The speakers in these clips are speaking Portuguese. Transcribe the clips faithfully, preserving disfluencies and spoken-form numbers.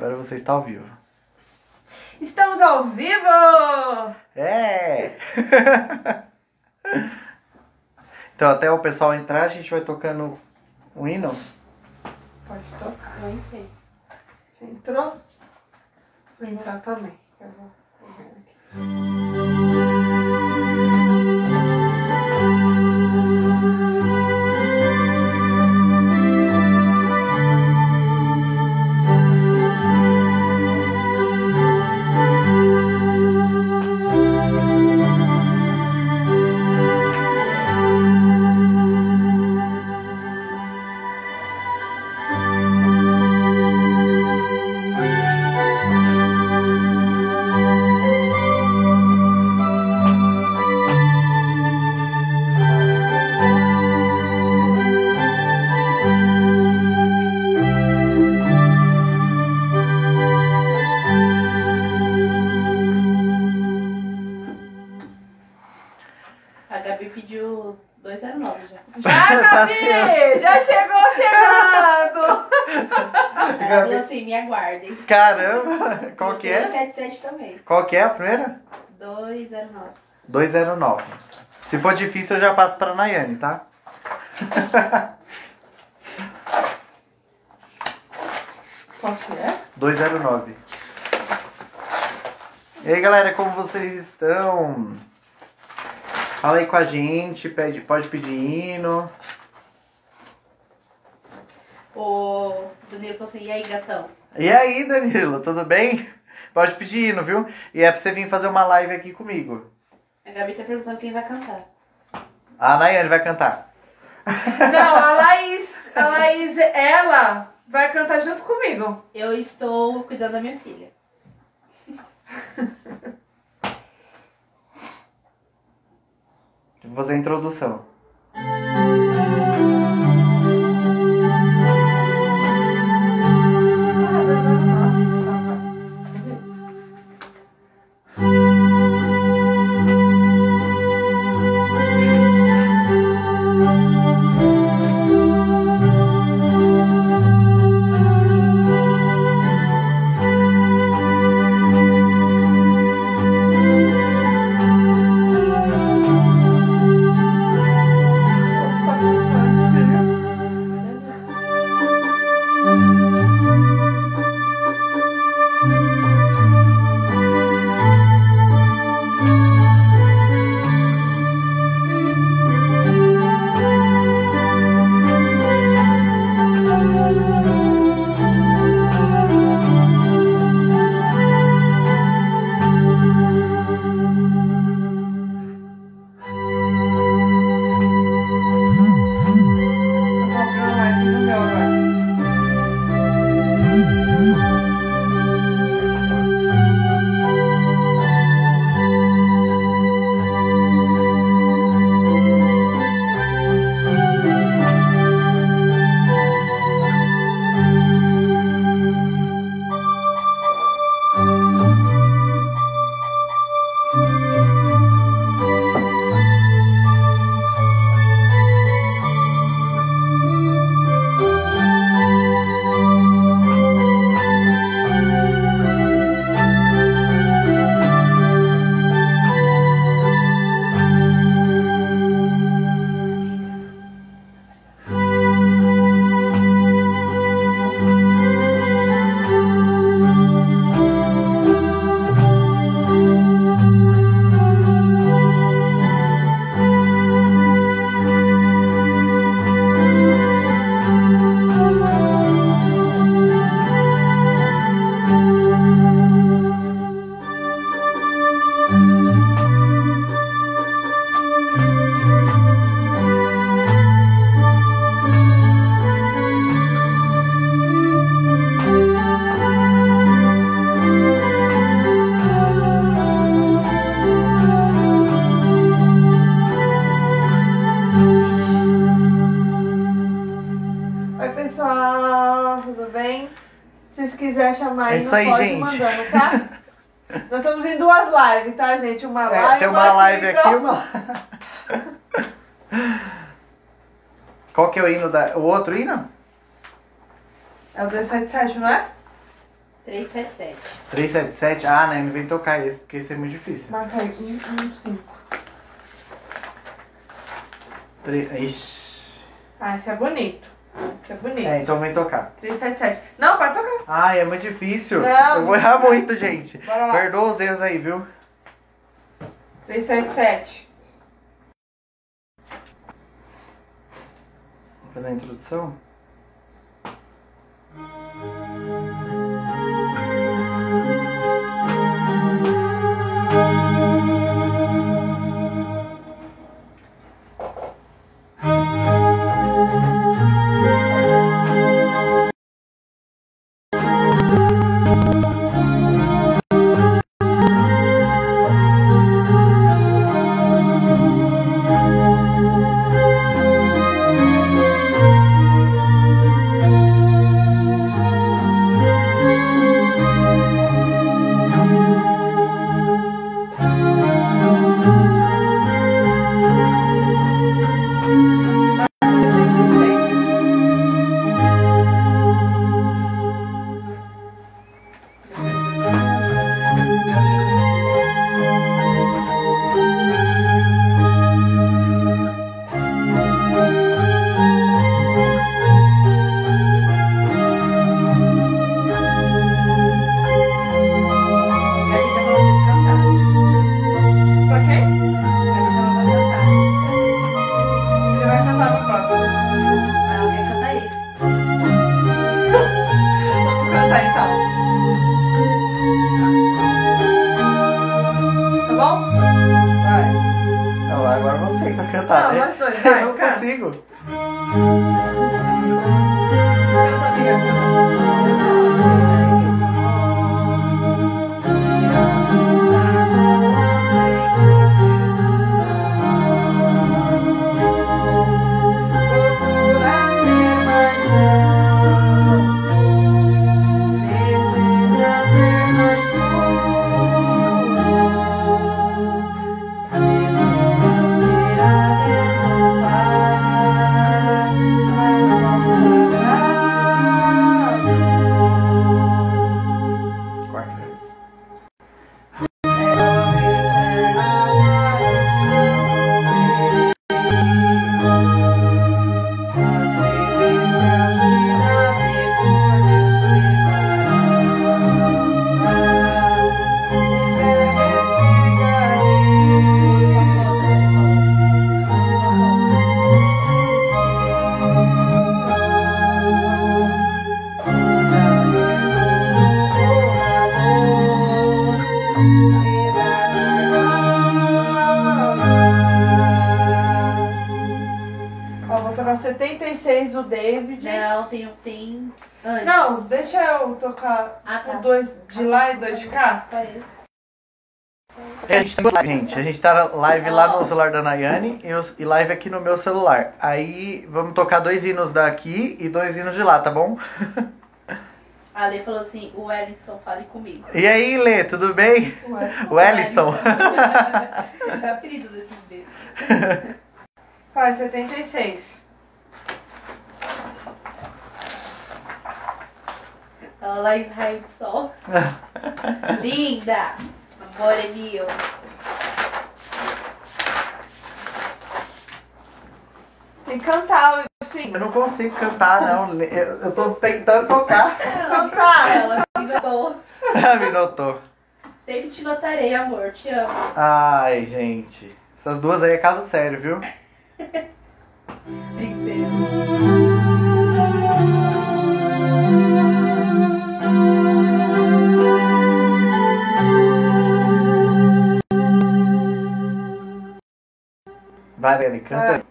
Agora você está ao vivo. Estamos ao vivo! É! Então, até o pessoal entrar, a gente vai tocando o hino. Pode tocar, eu entrei. Entrou? Vou entrar também. Eu vou correr aqui. A Gabi pediu dois zero nove já. Já, Gabi! Já chegou chegando! Ela falou assim, me aguardem. Caramba! Qual que dois é? sete sete também. Qual que é a primeira? dois zero nove. dois zero nove. Se for difícil, eu já passo pra Nayane, tá? Qual que é? dois zero nove. E aí, galera, como vocês estão? Fala aí com a gente, pede, pode pedir hino. O Danilo falou assim, e aí, gatão? E aí, Danilo, tudo bem? Pode pedir hino, viu? E é pra você vir fazer uma live aqui comigo. A Gabi tá perguntando quem vai cantar. A Nayane vai cantar. Não, a Laís, a Laís, ela vai cantar junto comigo. Eu estou cuidando da minha filha. Vou fazer a introdução. quiser chamar É aí, isso não aí, pode gente. mandando, tá? Nós estamos em duas lives, tá, gente? Uma É, live. tem uma live aqui e então. uma. Qual que é o hino da. O outro hino? É o dois sete sete, não é? três sete sete. três sete sete? Ah, né? Não vem tocar esse, porque esse é muito difícil. Marca aí, um, um, cinco. Tre- Ixi. Ah, esse é bonito. Esse é bonito. É, então vem tocar. três sete sete. Não, pode tocar. Ai, é muito difícil. Não, Eu vou errar não. muito, gente. Bora lá. Perdoa os erros aí, viu? três sete sete. Vou fazer a introdução. Gabi tá pra vocês cantar. Pra quem? Gabi tá pra cantar. Ele vai cantar no próximo. Ah, ela quer cantar esse. Vamos cantar então. Tá bom? Vai. Não, agora você vai cantar, Não, né? nós dois, vai, Eu não canta. consigo. Canta, amiga. Procura ser mais são, deseja ser mais puro, deseja ser a Deus o Pai, mais consagrado. Quarta vez. Música foda, ele falou. Ó, vou tocar setenta e seis do David. Não, tem, tem antes. Não, deixa eu tocar Ah, tá. o dois de lá e dois de cá. Foi. É, a gente, tá live, gente, a gente tá live lá no celular da Nayane e, os- e live aqui no meu celular. Aí vamos tocar dois hinos daqui e dois hinos de lá, tá bom? A Lê falou assim, o Wellington, fale comigo. E aí, Lê, tudo bem? Ué. O Ellison. É o apelido desses beijos. Vai, setenta e seis. Ela lá em raio de sol. Linda! Amor é meu. Tem que cantar, sim. Eu não consigo cantar, não. Eu, eu tô tentando tocar. Cantar. Ela me notou. Me notou. Sempre te notarei, amor. Te amo. Ai, gente. Essas duas aí é caso sério, viu? Princesa. Vai, Lene, canta aí.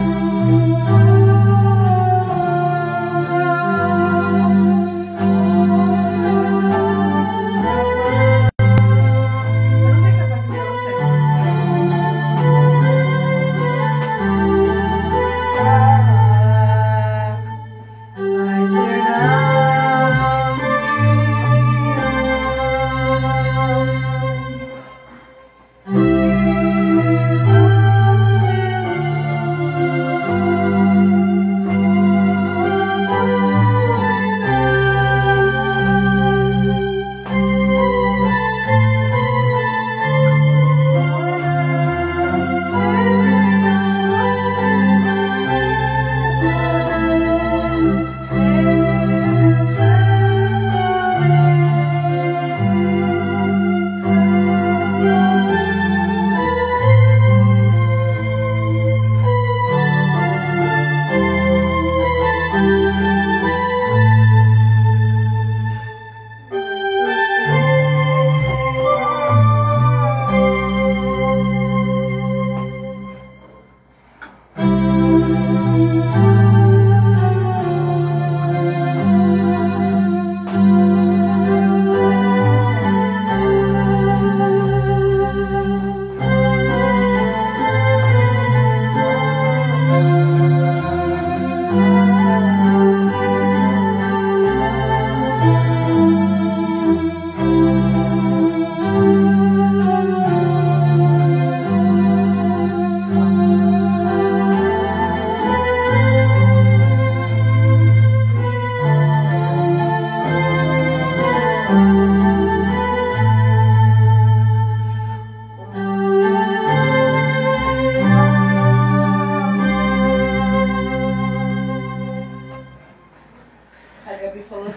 Thank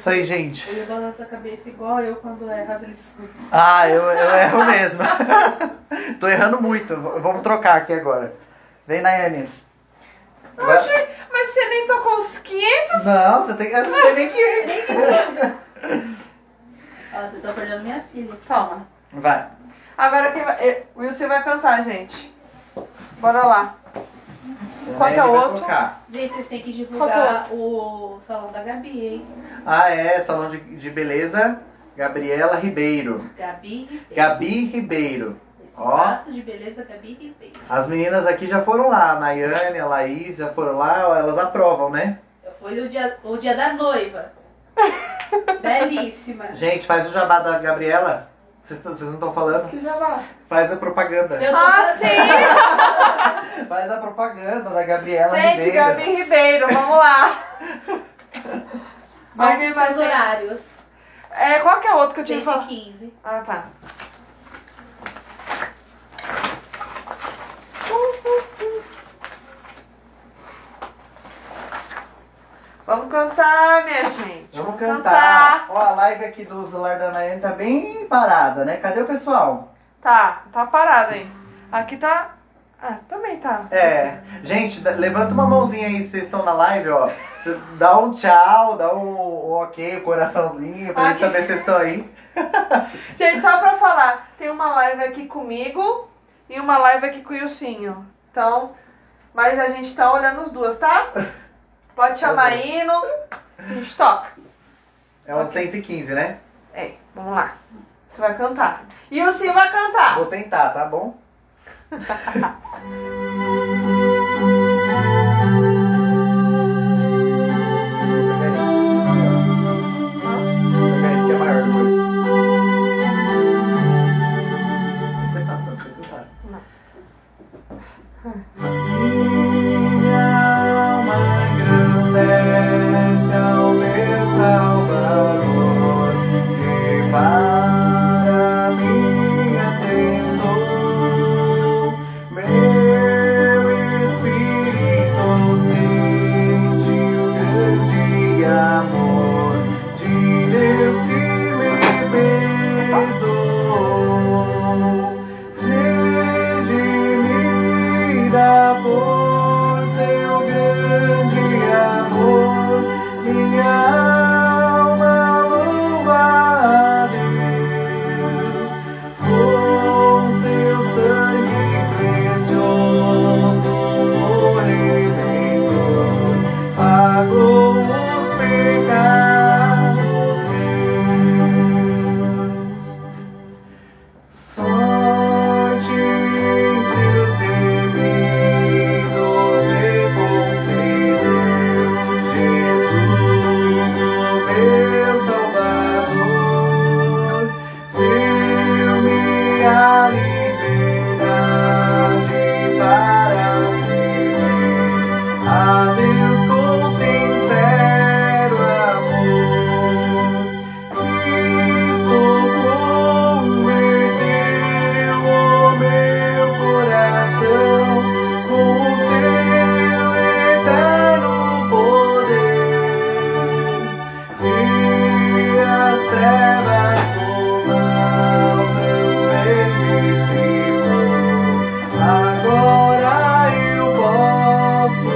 isso aí, gente. Ele balança a cabeça igual eu quando erro as lições. Ah, eu, eu erro mesmo. Tô errando muito. V- Vamos trocar aqui agora. Vem, Nayane. Vai- Oxi, mas você nem tocou os quinhentos? Não, você tem que. Não tem nem que. Ó, vocês estão perdendo minha filha. Toma. Vai. Agora quem vai. eh, O Wilson vai cantar, gente. Bora lá. Qual que é o Nayane vai outro? tocar. Gente, vocês têm que Qual que é divulgar o salão da Gabi, hein? Ah, é. Salão de, de Beleza, Gabriela Ribeiro. Gabi Ribeiro. Gabi Ribeiro. Ó. Espaço de beleza Gabi Ribeiro. As meninas aqui já foram lá. A Nayane, a Laís já foram lá. Elas aprovam, né? Foi o dia, o dia da noiva. Belíssima. Gente, faz o jabá da Gabriela. Vocês tão- vocês não estão falando? Que já vai. Faz a propaganda. Eu tô Ah, fazendo. sim! Faz a propaganda da Gabriela Gente, Ribeiro. Gabi Ribeiro, vamos lá. Marque Alguém mais seus tem? horários. É, qual que é o outro que eu tinha que seis falar? e quinze. Ah, tá. Vamos cantar, minha gente. Vamos cantar. Ó, a live aqui do celular da Nayane tá bem parada, né? Cadê o pessoal? Tá, tá parado aí. Aqui tá. Ah, também tá. É. Gente, dá- levanta uma mãozinha aí se vocês estão na live, ó. Cê dá um tchau, dá um, um ok, um coraçãozinho pra gente Aqui. saber se vocês estão aí. Gente, só pra falar, tem uma live aqui comigo e uma live aqui com o Ilcinho. Então, mas a gente tá olhando as duas, tá? Pode chamar aí, no... a gente toca. É um Ok. cento e quinze, né? É, vamos lá. Você vai cantar. E o Ilcinho vai cantar. Vou tentar, tá bom? Vou pegar esse que é maior depois. Esse é fácil, não precisa cantar. Minha alma engrandece ao meu Salvador, que para mim atentou. Meu espírito sente o grande amor de Deus que me perdoou. Redimida por seu grande amor, minha alma louva a Deus. Com seu sangue precioso, o Redentor pagou os pecados meus. Sorte entre os remidos me concedeu Jesus, o meu Salvador, deu-me a liberdade para servir a Deus com sincero amor. Cristo converteu o meu coração com seu eterno poder, e as trevas do mal também dissipou. Agora eu posso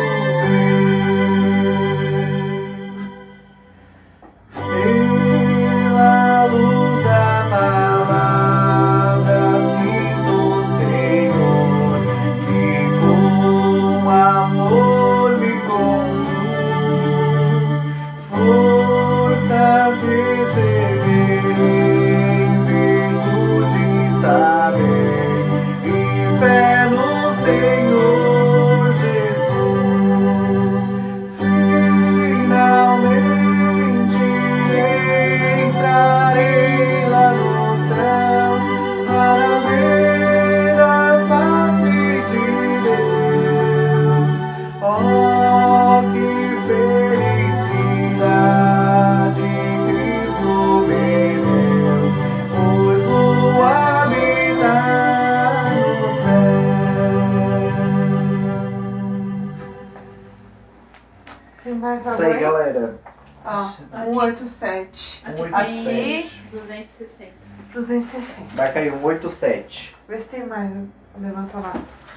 ver pela luz da palavra, sinto, Senhor, que com amor me conduz. Forças receberei em virtude de saber e fé no Senhor Jesus. Finalmente entrarei lá no céu para ver a face de Deus. Oh, que felicidade Cristo me deu, pois vou habitar no céu. Tem mais Isso alguém? aí, galera. Ó, Aqui. cento e oitenta e sete. Aqui Um oito tem sete. duzentos e sessenta. duzentos e sessenta. Marca aí, cento e oitenta e sete. Vê se tem mais. Levanta lá.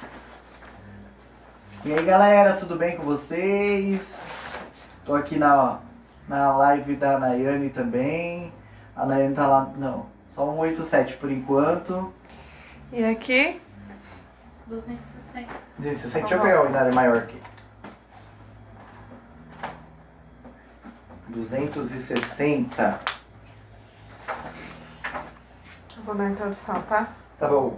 E aí galera, tudo bem com vocês? Tô aqui na, na live da Nayane também. A Nayane tá lá, não, só cento e oitenta e sete por enquanto. E aqui? duzentos e sessenta. duzentos e sessenta, deixa eu pegar o binário maior aqui. duzentos e sessenta. Eu vou dar a introdução, tá? Tá bom.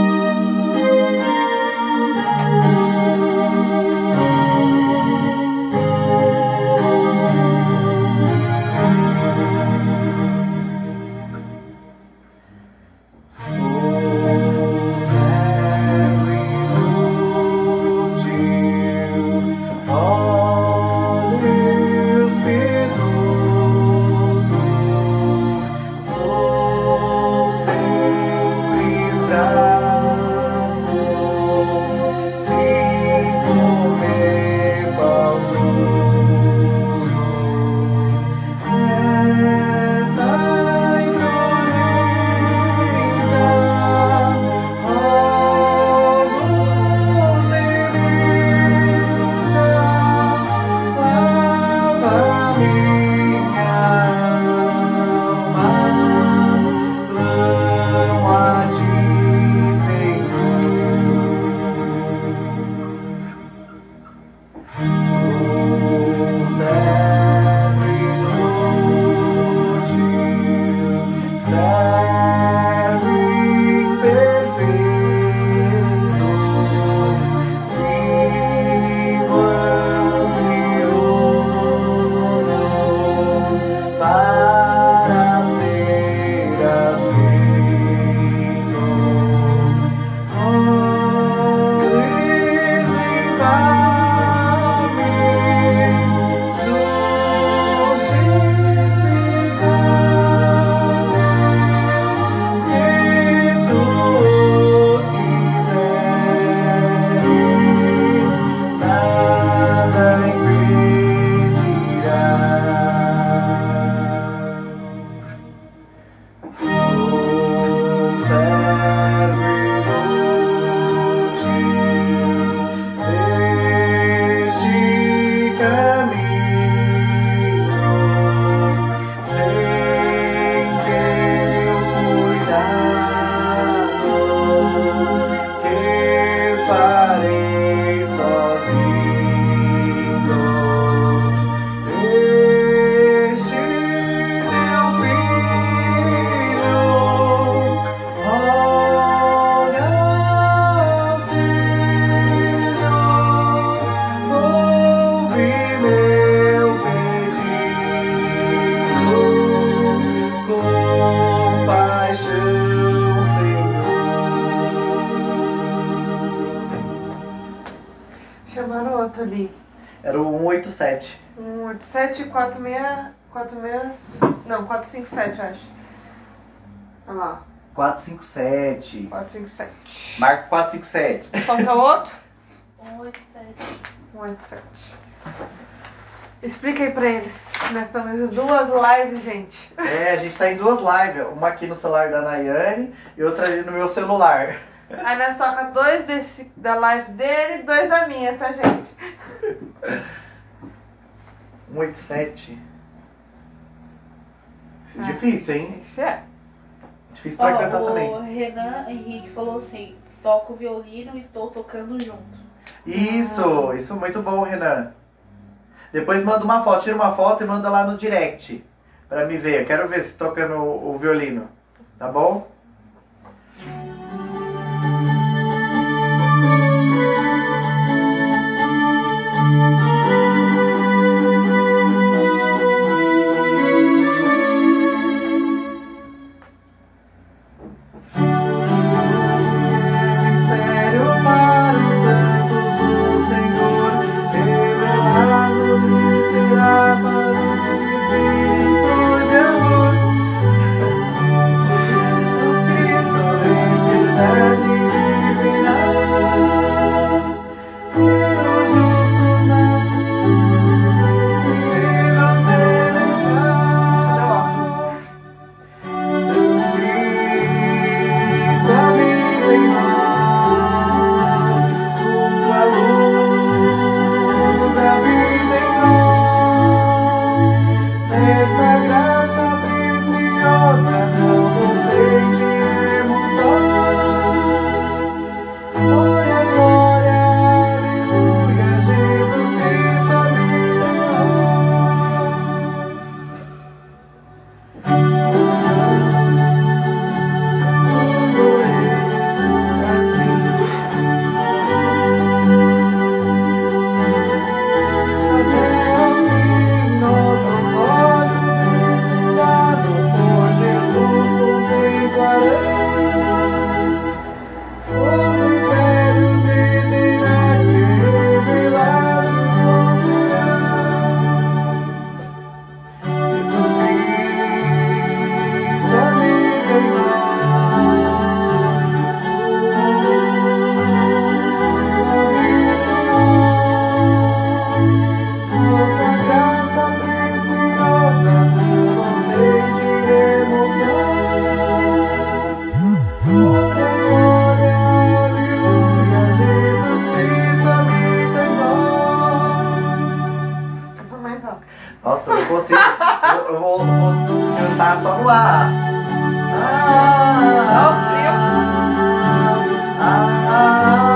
Chamaram outro ali. Era o cento e oitenta e sete. cento e oitenta e sete, quarenta e seis, quarenta e seis, não, quatrocentos e cinquenta e sete, eu acho. Olha lá, quatrocentos e cinquenta e sete. quatrocentos e cinquenta e sete. Marca quatrocentos e cinquenta e sete. Qual que é o outro? cento e oitenta e sete. cento e oitenta e sete. Explica aí pra eles. Nós estamos em duas lives, gente. É, a gente tá em duas lives. Uma aqui no celular da Nayane e outra ali no meu celular. Aí nós toca dois desse, da live dele e dois da minha, tá, gente? cento e oitenta e sete. Isso é Ah. difícil, hein? Isso é. Difícil pra cantar Ó, também. o Renan Henrique falou assim: toco violino e estou tocando junto. Isso, isso é muito bom, Renan. Depois manda uma foto, tira uma foto e manda lá no direct pra me ver. Eu quero ver se tocando o, o violino. Tá bom? Você, eu, eu vou, vou cantar só no ar. Ah, Ó o frio. ah, ah,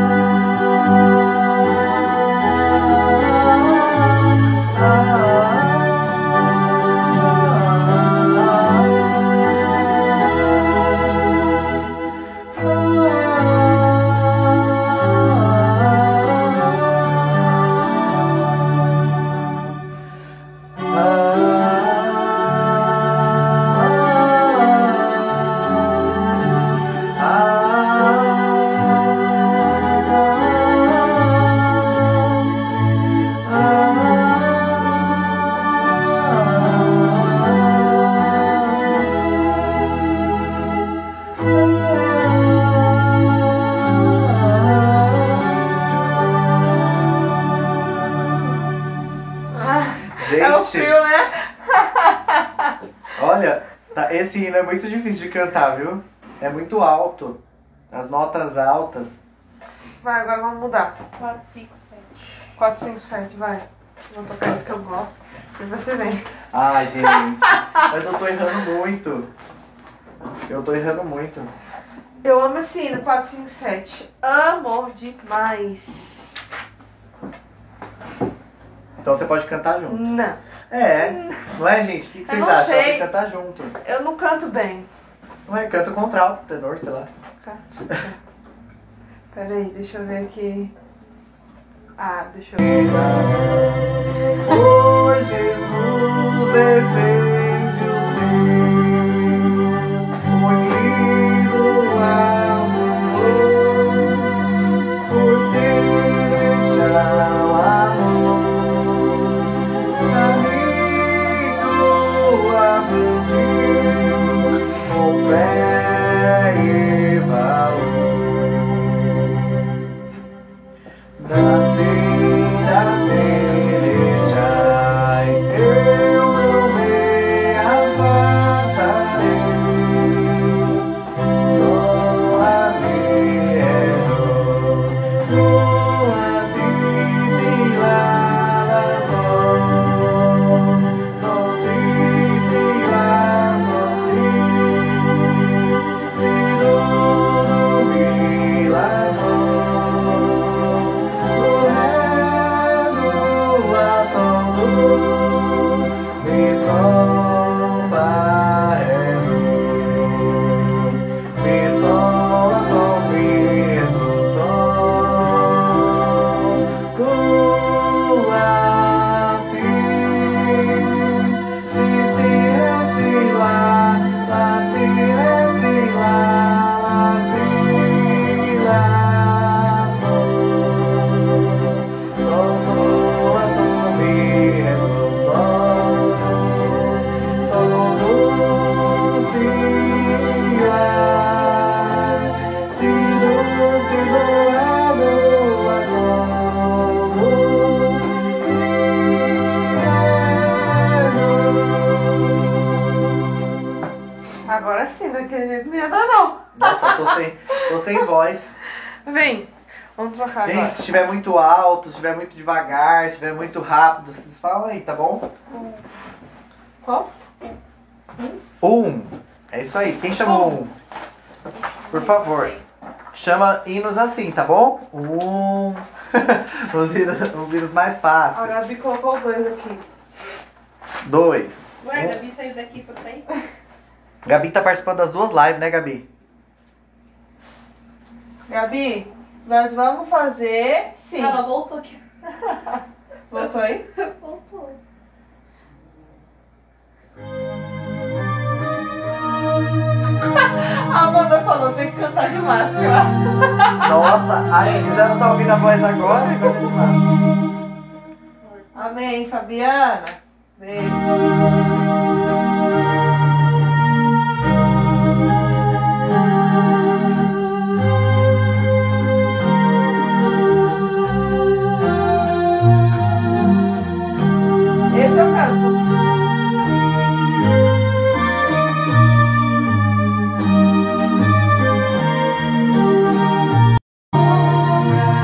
É o frio, né? Olha, tá, esse hino é muito difícil de cantar, viu? É muito alto. As notas altas. Vai, agora vamos mudar. quatro, cinco, sete. quatro, cinco, sete, vai. Vou tocar isso que eu gosto. Depois você vem. Ai, gente. Mas eu tô errando muito. Eu tô errando muito. Eu amo esse hino, quatro, cinco, sete. Amo demais. Então você pode cantar junto. Não. É. Não é, gente? O que, que Eu vocês não acham? sei. Tem que cantar junto. Eu não canto bem. Não é? Canta contralto, tenor, sei lá. Pera aí, deixa eu ver aqui. Ah, deixa eu ver. Oh, Jesus, defende os seus, unido ao Senhor, por celestial amor, amigo afetivo, com fé e valor. Nasci das celestiais, eu não me afastarei, só a minha duas ciladas, são ciladas, se dormilas, mi sol fa re do, mi sol sol mi do sol, tua si si si re si la la si re si la la si la sol sol sol sol mi do sol. Agora sim, daquele jeito não ia dar não. Nossa, eu tô sem, tô sem voz. Vem, vamos trocar Gente, agora. se estiver muito alto, se estiver muito devagar, se estiver muito rápido, vocês falam aí, tá bom? Qual? Um. É isso aí. Quem chamou um? Por favor. Chama hinos assim, tá bom? Um. os, hinos, os hinos mais A fáceis. Gabi colocou dois aqui. Dois. Ué, a Um. Gabi saiu daqui pra pra aí? Gabi tá participando das duas lives, né, Gabi? Gabi, nós vamos fazer sim. Ela voltou aqui. Voltou aí? Voltou. A Amanda falou, tem que cantar de máscara. Nossa, a gente já não tá ouvindo a voz agora? e vai ter demais. Amém, Fabiana. Beijo. Esse eu canto.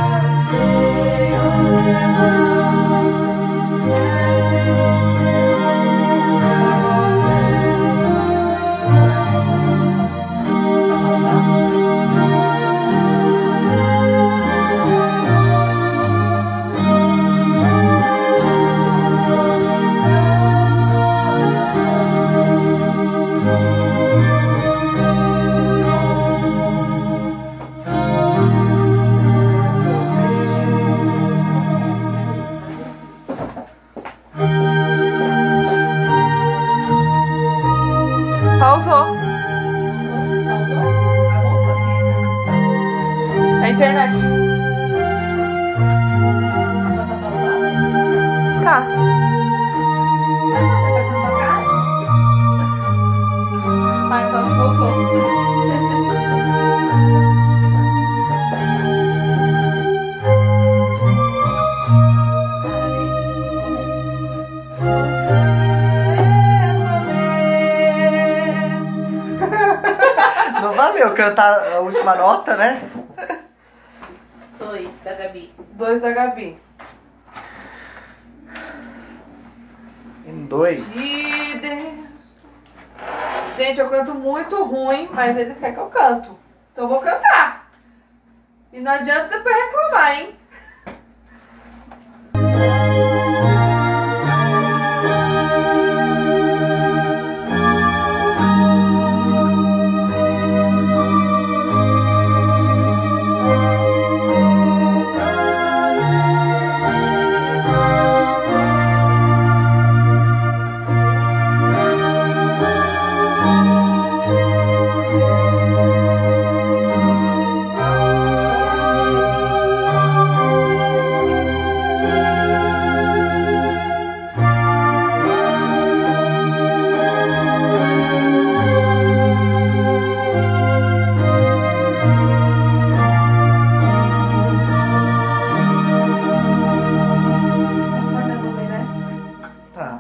Senhor, cantar a última nota, né? Dois da Gabi. Dois da Gabi. Em dois. E Deus. Gente, eu canto muito ruim, mas eles querem que eu canto. Então eu vou cantar. E não adianta depois reclamar, hein? Tá.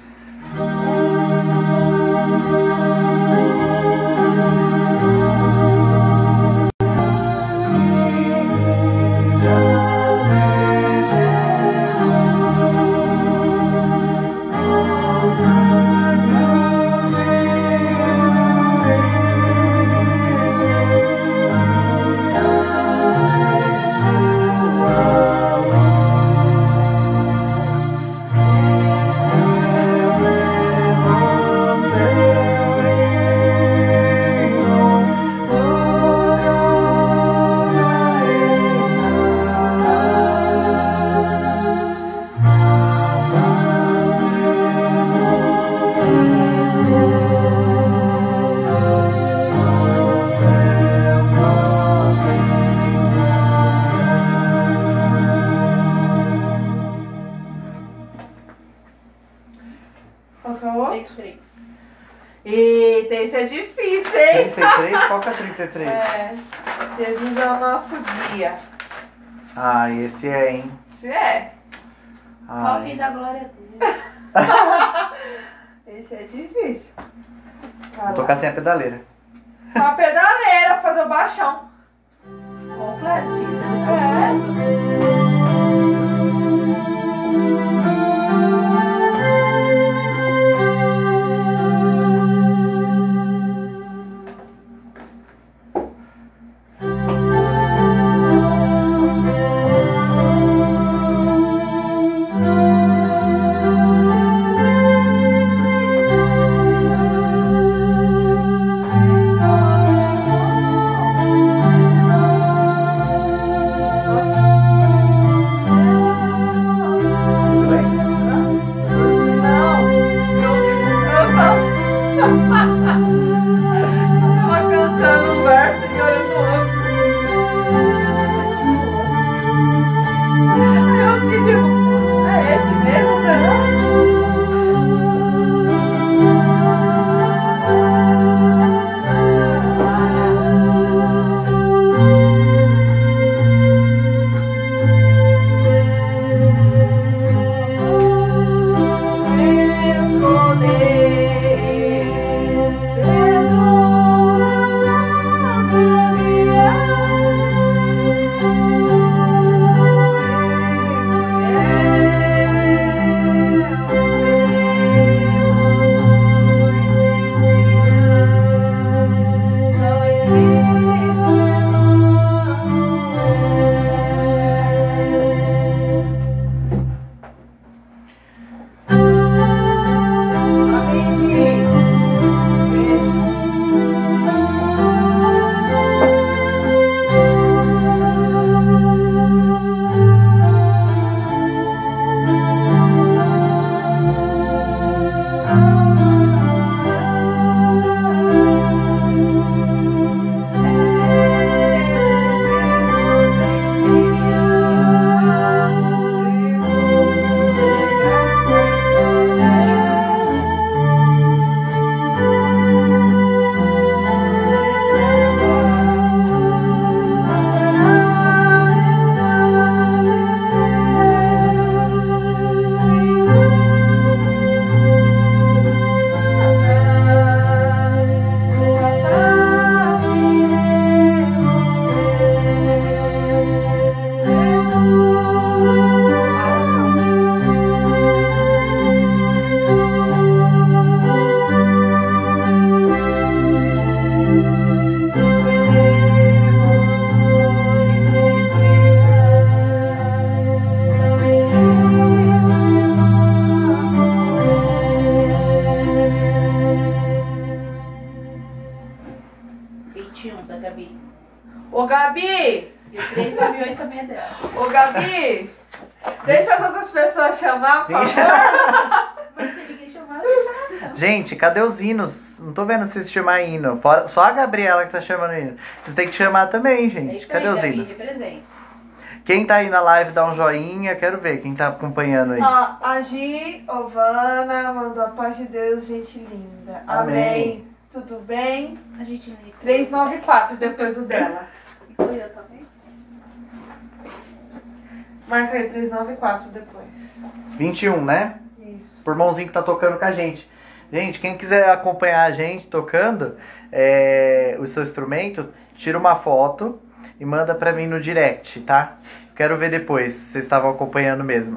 Qual que é o outro? Três, três. Eita, esse é difícil, hein? trinta e três? Qual que é trinta e três? É. Jesus é o nosso guia. Ah, esse é, hein? Esse é. Palme Ai. da glória a Deus. Esse é difícil. Vai Vou lá. tocar sem a pedaleira. Com a pedaleira pra fazer o baixão. Completo, filho. Deve ser É. completo. Nossa. Deixa as outras pessoas chamar, por Vinte- favor. Mas não tem ninguém chamando, não chama não. Gente, cadê os hinos? Não tô vendo vocês chamar hino. Fora- Só a Gabriela que tá chamando hino. Vocês têm que chamar também, É gente. isso Cadê aí, os Gabi, hinos? representa. Quem tá aí na live, dá um joinha. Quero ver quem tá acompanhando aí. Ó, a Gi Ovana mandou a paz de Deus, gente linda. Amém. Amém. Tudo bem? A gente não inclui. trezentos e noventa e quatro depois o dela. Inclui eu também. Marca aí trezentos e noventa e quatro depois. vinte e um, né? Isso. Por mãozinho que tá tocando com a gente. Gente, quem quiser acompanhar a gente tocando é, o seu instrumento, tira uma foto e manda pra mim no direct, tá? Quero ver depois se vocês estavam acompanhando mesmo.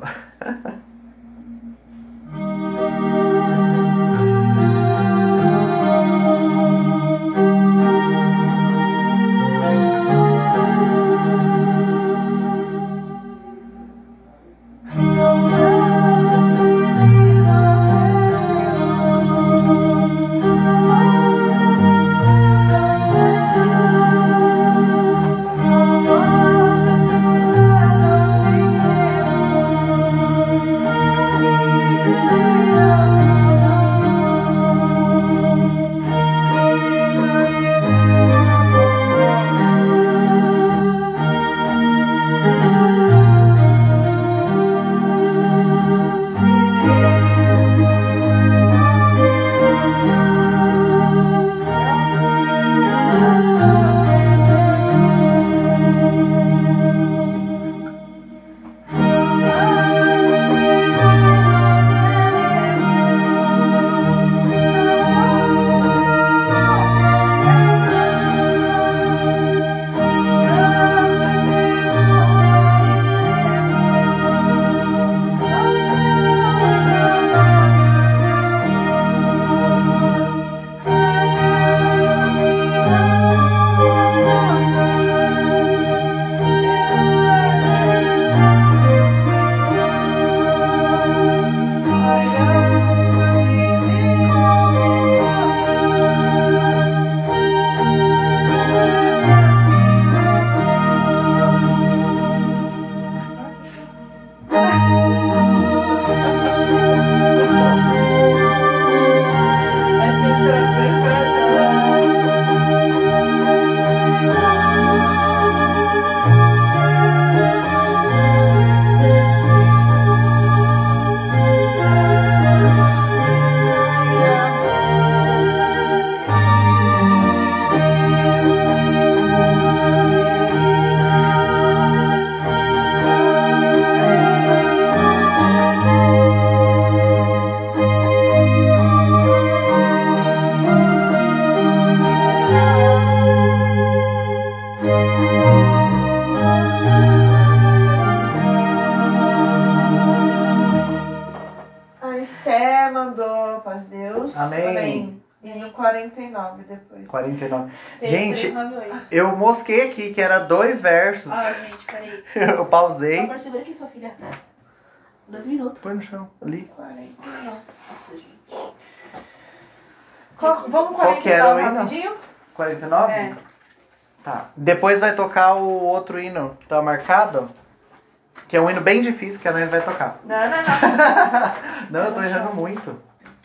A Esther mandou paz de Deus. Amém. E no quarenta e nove depois. quarenta e nove. Tem Gente, trezentos e noventa e oito. eu mosquei aqui que era dois versos. Ah, gente, peraí. Eu pausei. Amor, segura aqui, sua filha. Dois minutos. Põe no chão, ali. quarenta e nove. Nossa, gente. Qual- vamos Qual que era o quarenta e nove hino? rapidinho? quarenta e nove? É. Tá. Depois vai tocar o outro hino que tá marcado. Que é um hino bem difícil que a Nani vai tocar. Não, não, não. Não, eu tô errando muito.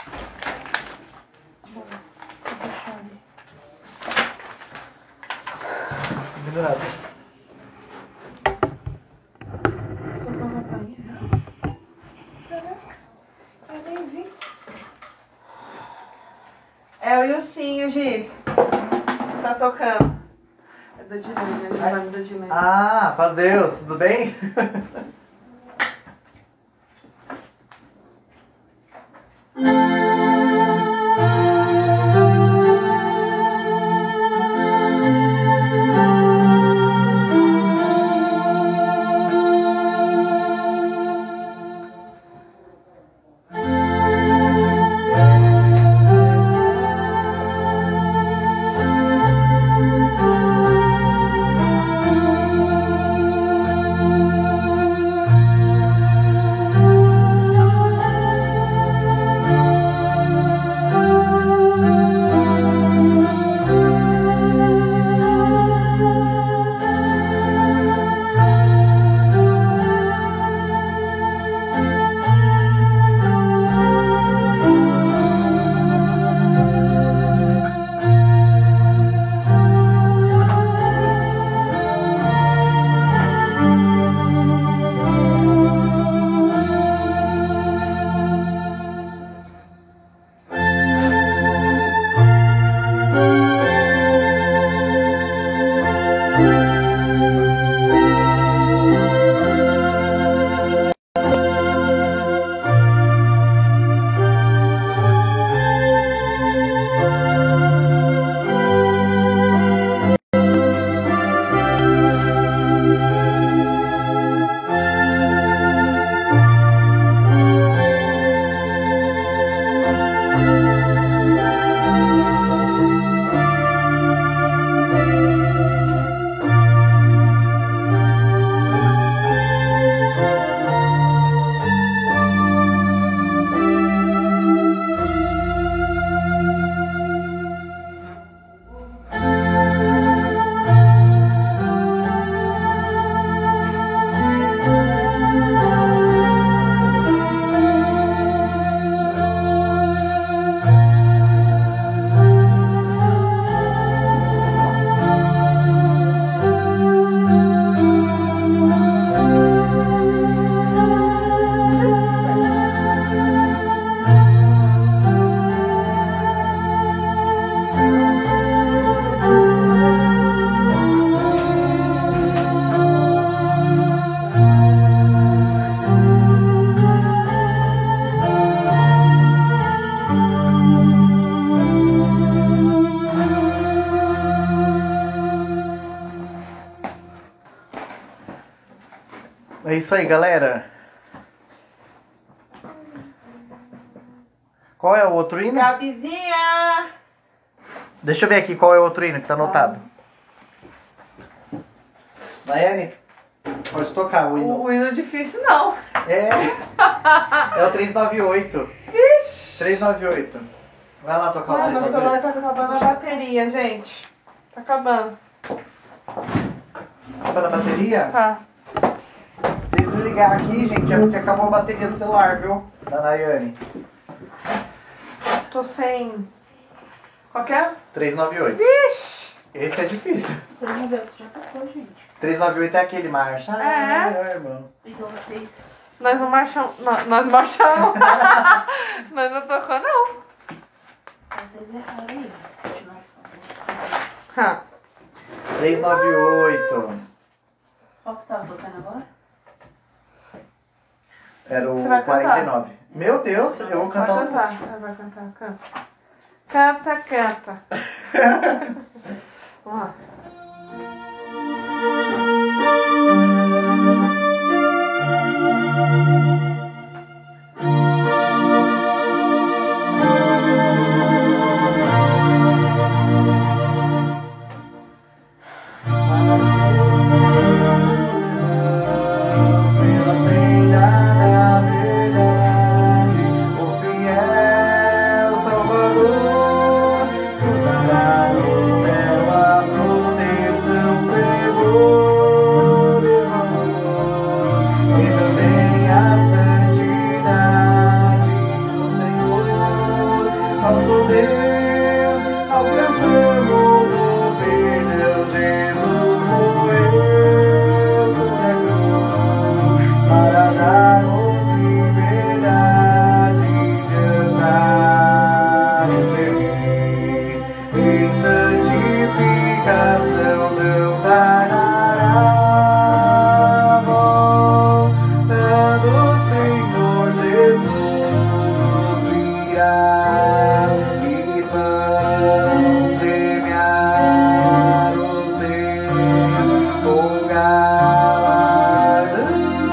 Pendurado. É o Ilcinho, Gi. Tá tocando. É do Dilene, ele vai do Dilene. Ah, paz Deus, tudo bem? isso aí, galera. Qual é o outro hino? Gabizinha! Deixa eu ver aqui qual é o outro hino que tá anotado. Daiane, pode tocar o hino. O hino é difícil não. É, é o trezentos e noventa e oito. trezentos e noventa e oito. Vai lá tocar o Ai, meu trezentos e noventa e celular oito. tá acabando a bateria, gente. Tá acabando. Acabando a bateria? Tá. Se desligar aqui, gente, é porque acabou a bateria do celular, viu? Da Daiane. Tô sem... Qual que é? trezentos e noventa e oito. Vixe! Esse é difícil. Vamos ver, já tocou, gente. trezentos e noventa e oito é aquele marcha. É. Ah, irmão. Então vocês. Nós não marchamos. Nós, nós marchamos. Nós não tocou, não. Vocês erraram aí. Continuação. Ah. trezentos e noventa e oito. Qual que tava tocando agora? Era o Você vai cantar? quarenta e nove. Meu Deus, eu vou Vai cantar um... cantar. Vai cantar, canta. Canta, canta. Vamos lá. Pela senda da verdade, o fiel Salvador cruzará no céu a proteção, fervor e valor, e também a santidade do Senhor, nosso Deus, alcançamos o perdão. Jesus morreu sobre a cruz para dar-nos liberdade de andar e seguir em santificação, não dará a volta do Senhor Jesus virá e vamos premiar os seus com galardão.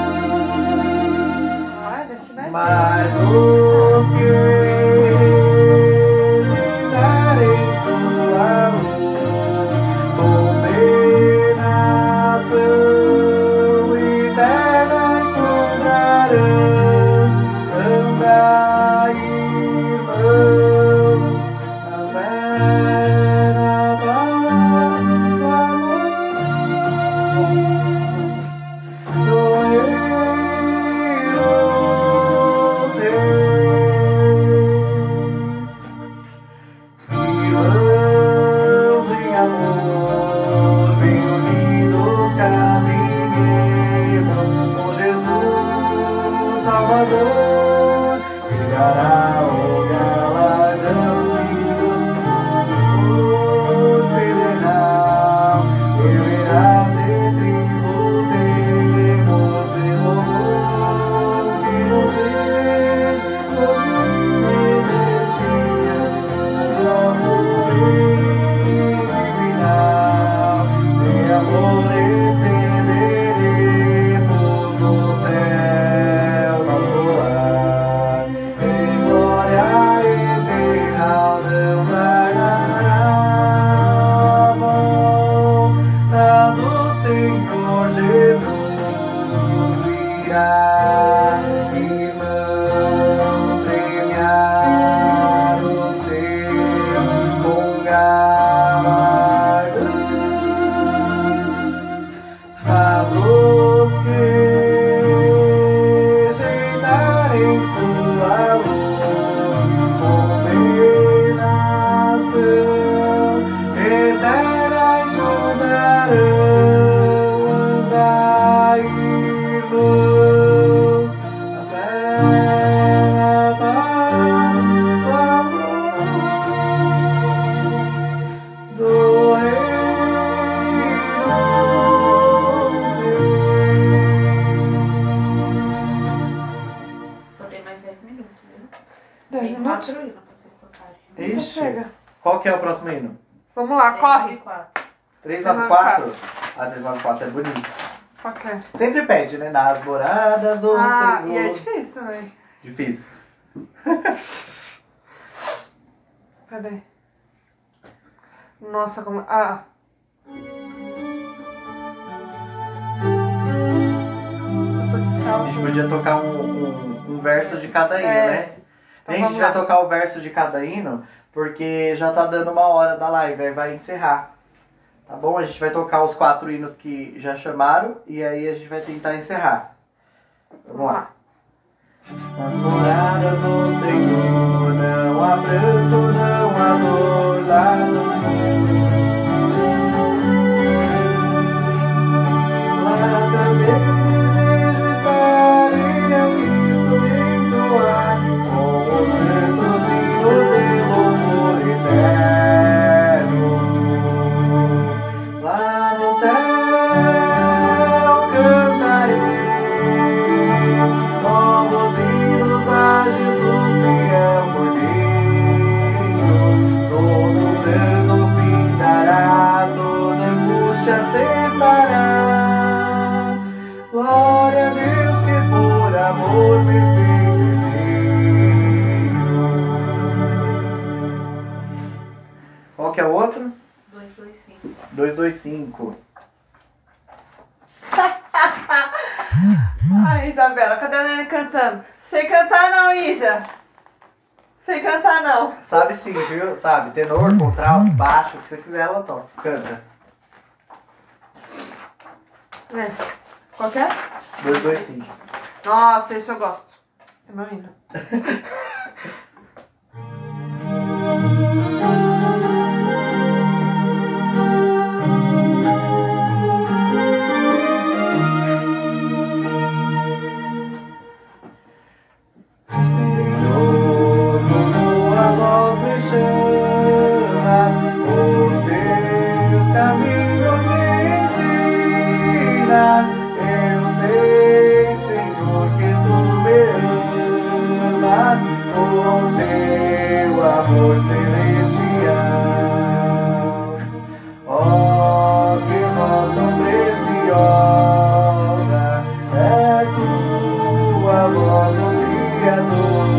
Ai, deixa eu ver. Mas os que darem sua luz, condenação eterna encontrarão. Andai, irmãos, na fé, na paz, no amor do Reino seus. Irmãos em amor, bem unidos caminhemos com Jesus Salvador, chegará o galardão do federal, deverá ser tributemos pelo amor que nos fez, nos destinamos nosso bem divinal, de amor receberemos no céu nosso lar, em glória eterna não dará a volta do Senhor Jesus virá, irmãos, premiar os seus com galardão. Mas os que rejeitarem sua luz, condenação eterna encontrarão. Andai, irmãos, na fé, na paz, no amor do Reino Só tem mais dez minutos, viu? Dez Tem minutos? quatro hinos pra vocês tocarem. Então Ixi, chega. qual que é o próximo hino? Vamos lá, corre. quatro. trezentos e noventa e quatro? Ah, trezentos e noventa e quatro é bonito. Qual que é? Sempre pede, né? Nas moradas do Ah, Senhor. e é difícil também. Difícil. Cadê? Nossa, como... Ah. Eu tô de A salto. gente podia tocar um, um, um verso de cada hino, É. né? Então a gente vamos vai lá. tocar o verso de cada hino, porque já tá dando uma hora da live, aí vai encerrar. Tá bom? A gente vai tocar os quatro hinos que já chamaram e aí a gente vai tentar encerrar. Vamos lá. Nas moradas do Senhor não há pranto, não há dor lá no mundo. Lá também desejo estar e ao Cristo entoar com os santos hinos de louvor eterno. Lá no céu cantarei novos hinos a Jesus fiel Cordeiro. Todo pranto findará, toda angústia cessará. Glória a Deus que por amor me fez inteiro. Qual que é o outro? dois, dois, cinco. dois, dois, cinco. Ai, Isabela, cadê a Nene cantando? Sei cantar não, Isa. Sei cantar não. Sabe sim, viu? Sabe, tenor, contralto, baixo, o que você quiser ela toca. Canta. É. Qual que é? dois, dois, cinco. Nossa, isso eu gosto. É meu hino. Senhor, como a voz me chamas, os teus caminhos me ensinas. Eu sei, Senhor, que tu me amas com teu amor celestial. Oh, que voz tão preciosa é tua voz do Criador.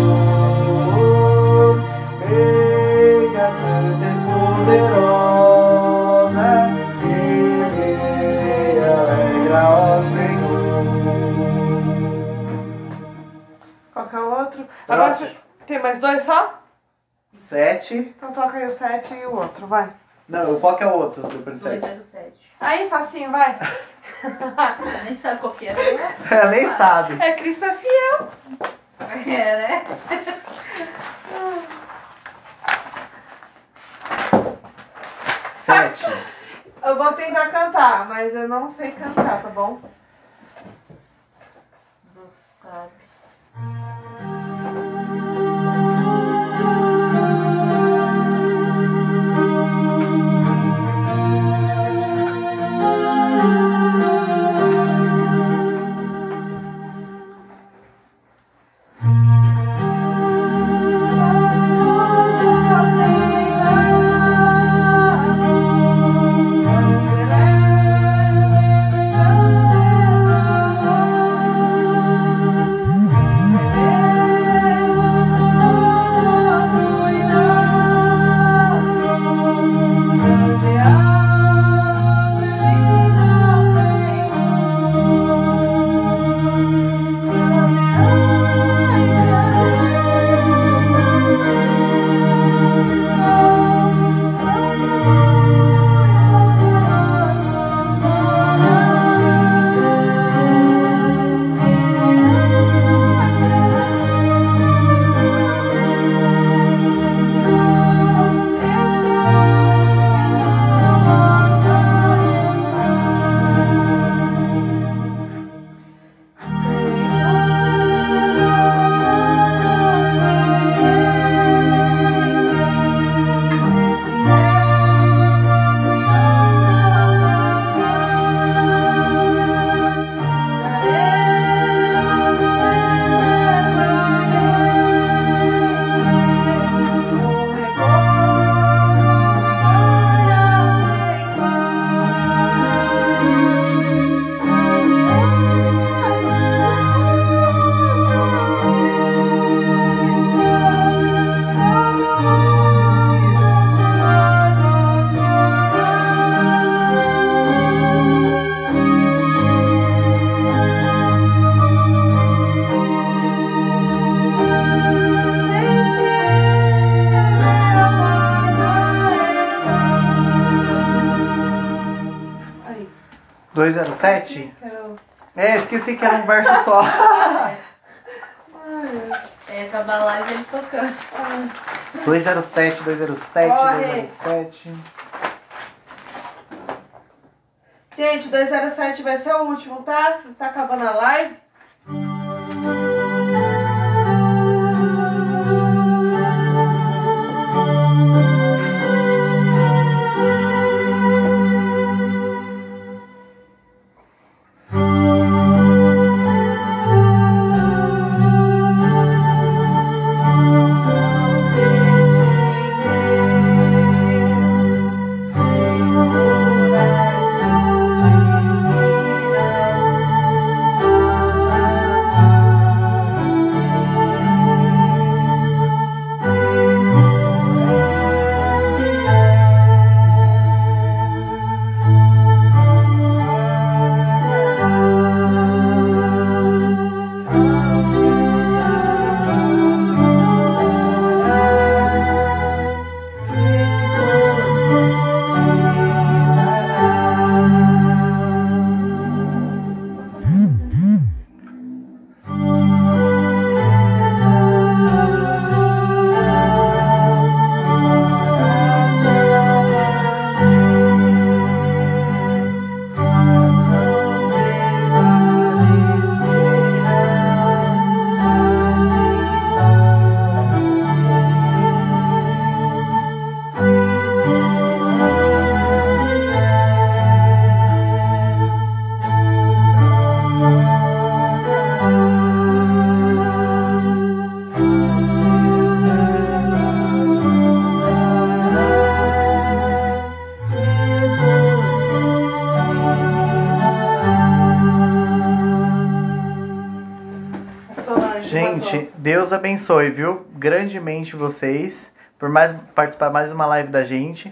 Meiga, santa e poderosa, que me alegra, ó Senhor. Qual que é o outro? Agora Sete. você- tem mais dois só? Sete. Então toca aí o sete e o outro, vai. Não, qual que é o outro depois do dois, sete? zero, sete. Aí, facinho, vai. Nem sabe qual que é. Ela nem sabe. É Cristo é fiel. É, né? Sete. Eu vou tentar cantar, mas eu não sei cantar, tá bom? Não sabe. Celeste, sete? Quero... É, esqueci que era um verso só. Ai, É, acabar a live ele tocando. dois zero sete, dois zero sete, Corre. dois zero sete. gente, dois zero sete vai ser o último, tá? Tá acabando a live. Gente, Deus abençoe, viu? Grandemente vocês por mais participar mais uma live da gente.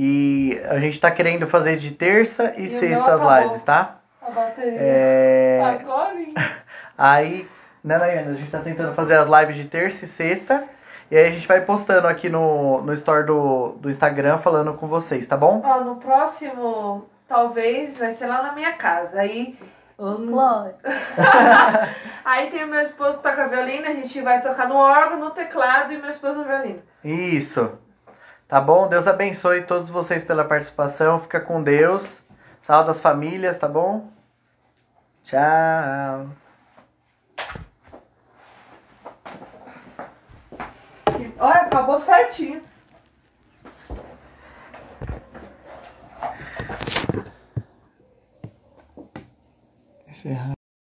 E a gente tá querendo fazer de terça e, E o sexta meu as acabou. lives, tá? A bateria. É... Agora, hein? Aí, né, Nayana? A gente tá tentando fazer as lives de terça e sexta. E aí a gente vai postando aqui no, no store do, do Instagram falando com vocês, tá bom? Ó, no próximo, talvez, vai ser lá na minha casa. Aí, Ô, Glória. aí tem o meu esposo que toca violino, a gente vai tocar no órgão, no teclado e meu esposo no violino. Isso. Tá bom? Deus abençoe todos vocês pela participação. Fica com Deus. Saúde das famílias, tá bom? Tchau. Olha, acabou certinho. Encerrar.